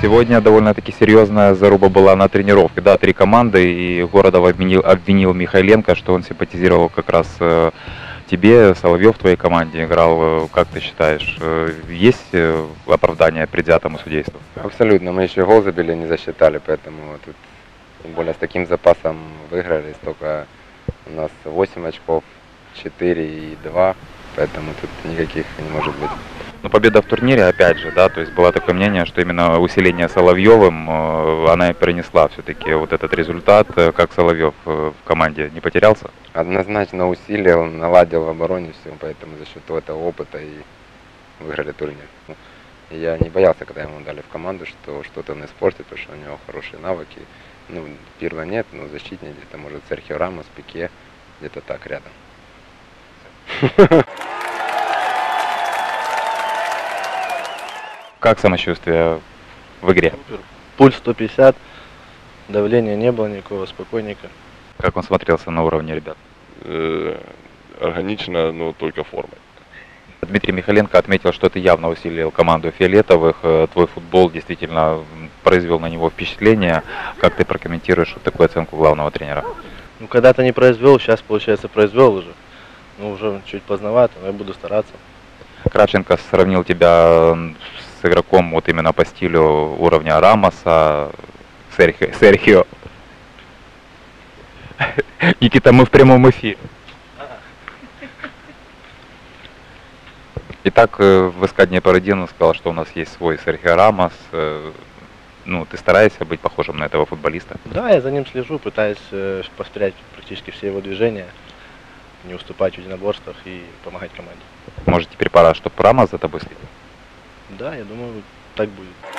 Сегодня довольно-таки серьезная заруба была на тренировке. Да, 3 команды, и Городов обвинил Михайленко, что он симпатизировал как раз тебе, Соловьев в твоей команде играл. Как ты считаешь, есть оправдание предвзятому судейству? Абсолютно. Мы еще гол забили, не засчитали, поэтому тут, тем более с таким запасом выиграли. Столько у нас 8 очков, 4 и 2, поэтому тут никаких не может быть. Но победа в турнире, опять же, да, то есть было такое мнение, что именно усиление Соловьевым, она и принесла все-таки вот этот результат. Как Соловьев в команде не потерялся? Однозначно усилил, наладил в обороне все, поэтому за счет этого опыта и выиграли турнир. И я не боялся, когда ему дали в команду, что что-то он испортит, потому что у него хорошие навыки. Ну, Пирло нет, но защитник где-то может Серхио Рамос, Пике, где-то так рядом. Как самочувствие в игре? Пульс 150, давления не было никакого, спокойненько. Как он смотрелся на уровне ребят? Органично, но только формой. Дмитрий Михайленко отметил, что ты явно усилил команду фиолетовых. Твой футбол действительно произвел на него впечатление. Как ты прокомментируешь такую оценку главного тренера? Ну, когда-то не произвел, сейчас, получается, произвел уже. Ну, уже чуть поздновато, но я буду стараться. Кравченко сравнил тебя с игроком вот именно по стилю уровня Рамоса, Серхио. Никита, мы в прямом эфире. Итак, в СК Днепр-1 он сказал, что у нас есть свой Серхио Рамос. Ну, ты стараешься быть похожим на этого футболиста? Да, я за ним слежу, пытаюсь повторять практически все его движения, не уступать в единоборствах и помогать команде. Может, теперь пора, чтобы Рамос за тобой следил? Да, я думаю, так будет.